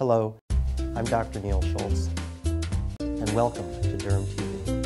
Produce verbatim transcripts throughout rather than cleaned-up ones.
Hello, I'm Doctor Neil Schultz, and welcome to DermTV.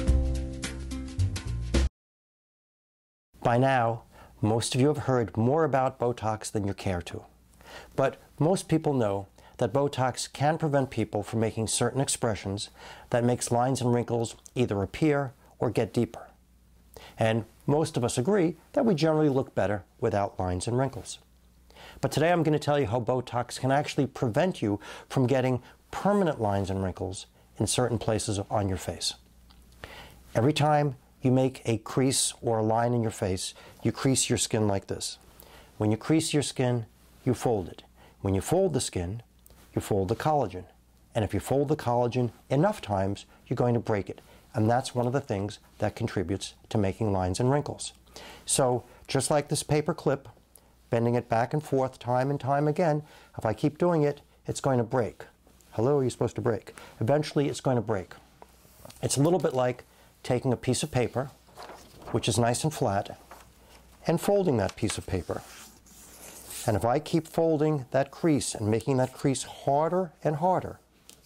By now, most of you have heard more about Botox than you care to. But most people know that Botox can prevent people from making certain expressions that makes lines and wrinkles either appear or get deeper. And most of us agree that we generally look better without lines and wrinkles. But today I'm going to tell you how Botox can actually prevent you from getting permanent lines and wrinkles in certain places on your face. Every time you make a crease or a line in your face, you crease your skin like this. When you crease your skin, you fold it. When you fold the skin, you fold the collagen. And if you fold the collagen enough times, you're going to break it. And that's one of the things that contributes to making lines and wrinkles. So just like this paper clip, bending it back and forth time and time again, if I keep doing it, it's going to break. Hello, you're supposed to break. Eventually, it's going to break. It's a little bit like taking a piece of paper, which is nice and flat, and folding that piece of paper. And if I keep folding that crease and making that crease harder and harder,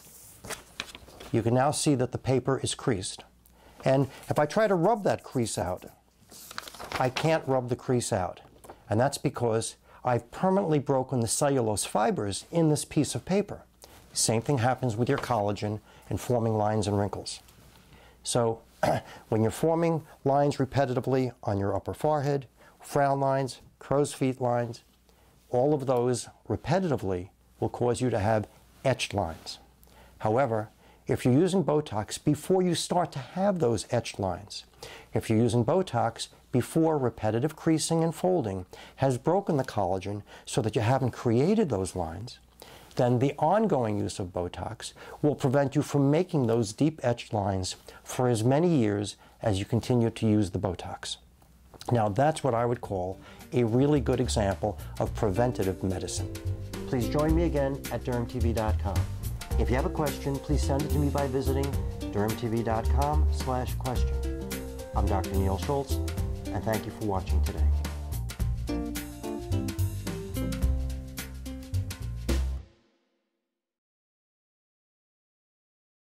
you can now see that the paper is creased. And if I try to rub that crease out, I can't rub the crease out. And that's because I've permanently broken the cellulose fibers in this piece of paper. Same thing happens with your collagen and forming lines and wrinkles. So when you're forming lines repetitively on your upper forehead, frown lines, crow's feet lines, all of those repetitively will cause you to have etched lines. However, if you're using Botox before you start to have those etched lines, if you're using Botox before repetitive creasing and folding has broken the collagen so that you haven't created those lines, then the ongoing use of Botox will prevent you from making those deep etched lines for as many years as you continue to use the Botox. Now that's what I would call a really good example of preventative medicine. Please join me again at derm T V dot com. If you have a question, please send it to me by visiting derm T V dot com slash question. I'm Doctor Neil Schultz, and thank you for watching today.